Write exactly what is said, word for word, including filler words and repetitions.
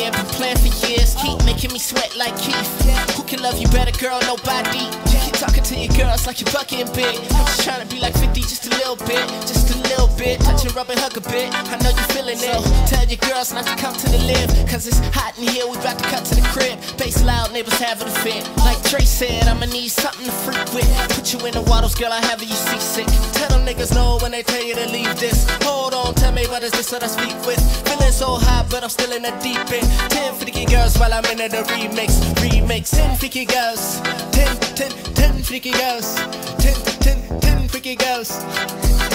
year, been playing for years. Keep making me sweat like Keith. Who can love you better, girl? Nobody. You keep talking to your girls like you're fucking big. I'm just trying to be like fifty, just a little bit, just a little bit. Touch and rub and hug a bit. I know you feeling it. Tell your girls not to come to the live, cause it's hot in here. We about to cut to the crib. Bass loud, neighbors having a fit. Like Trey said, I'ma need something to freak with. Put you in the waddles, girl. I have you seasick. Tell them niggas no when they tell you to leave this. Hold on, tell me what is this that I speak with. Feeling so hot, but I'm still in the deep end. Ten freaky girls while I'm in the remix. Remix. Ten freaky girls. Ten, ten, ten freaky girls. Ten, ten, ten freaky girls.